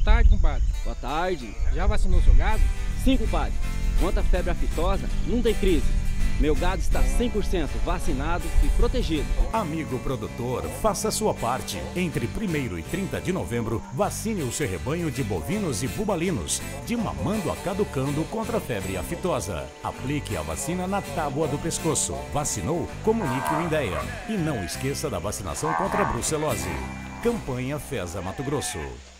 tarde, compadre. Boa tarde. Já vacinou seu gado? Sim, compadre. Quanto à febre aftosa, não tem crise. Meu gado está 100% vacinado e protegido. Amigo produtor, faça a sua parte. Entre 1º e 30 de novembro, vacine o seu rebanho de bovinos e bubalinos, de mamando a caducando contra a febre aftosa. Aplique a vacina na tábua do pescoço. Vacinou? Comunique o INDEA. E não esqueça da vacinação contra a brucelose. Campanha FESA Mato Grosso.